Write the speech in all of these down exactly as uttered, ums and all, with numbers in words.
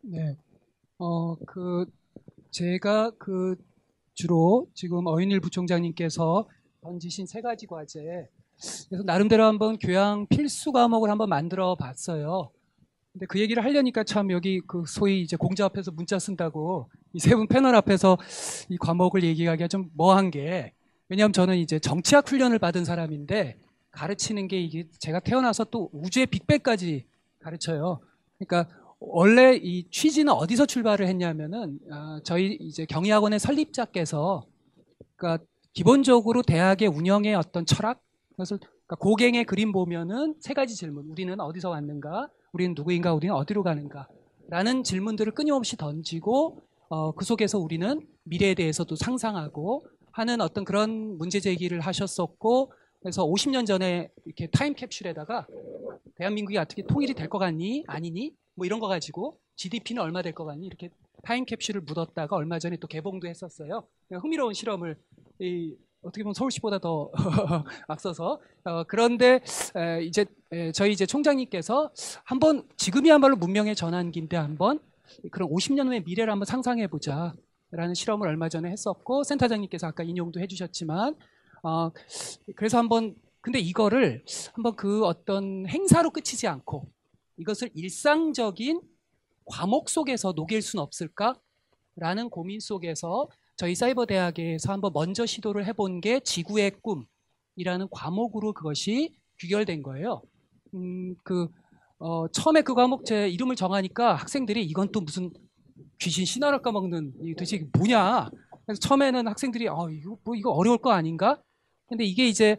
네. 어, 그, 제가 그, 주로 지금 어윤일 부총장님께서 던지신 세 가지 과제, 그래서 나름대로 한번 교양 필수 과목을 한번 만들어 봤어요. 근데 그 얘기를 하려니까 참 여기 그 소위 이제 공자 앞에서 문자 쓴다고 이 세 분 패널 앞에서 이 과목을 얘기하기가 좀 뭐한 게, 왜냐하면 저는 이제 정치학 훈련을 받은 사람인데 가르치는 게 이게 제가 태어나서 또 우주의 빅뱅까지 가르쳐요. 그러니까 원래 이 취지는 어디서 출발을 했냐면은 아, 저희 이제 경희학원의 설립자께서 그러니까 기본적으로 대학의 운영의 어떤 철학, 그것을 그러니까 고갱의 그림 보면은 세 가지 질문: 우리는 어디서 왔는가, 우리는 누구인가, 우리는 어디로 가는가 라는 질문들을 끊임없이 던지고 어, 그 속에서 우리는 미래에 대해서도 상상하고 하는 어떤 그런 문제 제기를 하셨었고, 그래서 오십 년 전에 이렇게 타임캡슐에다가 대한민국이 어떻게 통일이 될 것 같니? 아니니? 뭐 이런 거 가지고 지디피는 얼마 될 것 같니? 이렇게 타임캡슐을 묻었다가 얼마 전에 또 개봉도 했었어요. 흥미로운 실험을 이, 어떻게 보면 서울시보다 더 앞서서 어, 그런데 에, 이제 에, 저희 이제 총장님께서 한번 지금이야말로 문명의 전환기인데 한번 그런 오십 년 후의 미래를 한번 상상해 보자 라는 실험을 얼마 전에 했었고, 센터장님께서 아까 인용도 해주셨지만 어, 그래서 한번 근데 이거를 한번 그 어떤 행사로 끝이지 않고 이것을 일상적인 과목 속에서 녹일 수는 없을까라는 고민 속에서 저희 사이버 대학에서 한번 먼저 시도를 해본 게 지구의 꿈이라는 과목으로 그것이 귀결된 거예요. 음, 그 어, 처음에 그 과목 제 이름을 정하니까 학생들이 이건 또 무슨 귀신 신화를 까먹는 이 도대체 이게 뭐냐. 그래서 처음에는 학생들이 어, 이거 뭐 이거 어려울 거 아닌가? 근데 이게 이제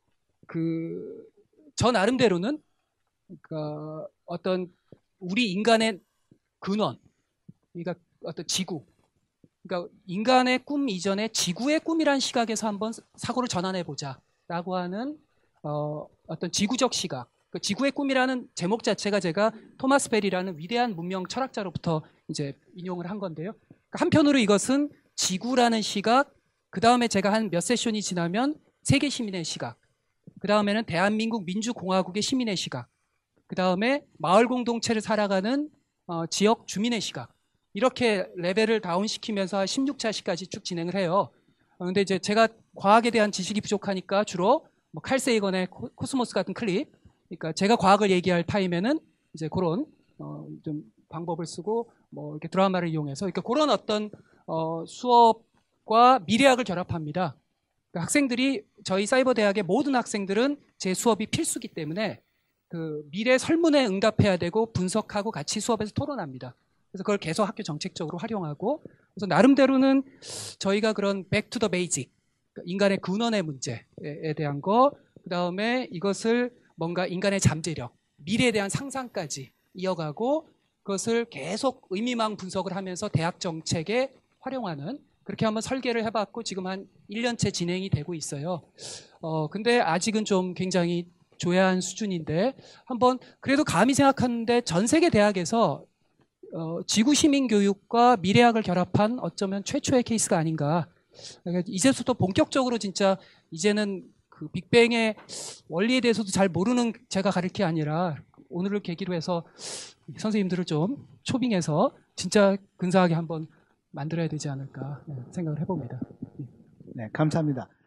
그 저 나름대로는 그러니까 어떤 우리 인간의 근원, 그러니까 어떤 지구, 그러니까 인간의 꿈 이전에 지구의 꿈이라는 시각에서 한번 사고를 전환해 보자라고 하는 어, 어떤 지구적 시각. 그 지구의 꿈이라는 제목 자체가 제가 토마스 벨이라는 위대한 문명 철학자로부터 이제 인용을 한 건데요. 그러니까 한편으로 이것은 지구라는 시각, 그 다음에 제가 한 몇 세션이 지나면 세계 시민의 시각, 그 다음에는 대한민국 민주공화국의 시민의 시각, 그 다음에 마을 공동체를 살아가는 어, 지역 주민의 시각, 이렇게 레벨을 다운시키면서 십육 차시까지 쭉 진행을 해요. 어, 근데 이제 제가 과학에 대한 지식이 부족하니까 주로 뭐 칼 세이건의 코, 코스모스 같은 클립, 그러니까 제가 과학을 얘기할 타임에는 이제 그런 어, 좀 방법을 쓰고 뭐 이렇게 드라마를 이용해서 그러니까 그런 어떤 어, 수업과 미래학을 결합합니다. 그러니까 학생들이 저희 사이버 대학의 모든 학생들은 제 수업이 필수기 때문에 그 미래 설문에 응답해야 되고 분석하고 같이 수업에서 토론합니다. 그래서 그걸 계속 학교 정책적으로 활용하고, 그래서 나름대로는 저희가 그런 back to the basic, 인간의 근원의 문제에 대한 거, 그 다음에 이것을 뭔가 인간의 잠재력, 미래에 대한 상상까지 이어가고 그것을 계속 의미망 분석을 하면서 대학 정책에 활용하는, 그렇게 한번 설계를 해봤고 지금 한 일 년째 진행이 되고 있어요. 어, 근데 아직은 좀 굉장히 조야한 수준인데 한번 그래도 감히 생각하는데 전 세계 대학에서 어, 지구 시민 교육과 미래학을 결합한 어쩌면 최초의 케이스가 아닌가. 그러니까 이제부터 본격적으로 진짜 이제는 그 빅뱅의 원리에 대해서도 잘 모르는 제가 가르칠 게 아니라 오늘을 계기로 해서 선생님들을 좀 초빙해서 진짜 근사하게 한번 만들어야 되지 않을까 생각을 해봅니다. 네, 감사합니다.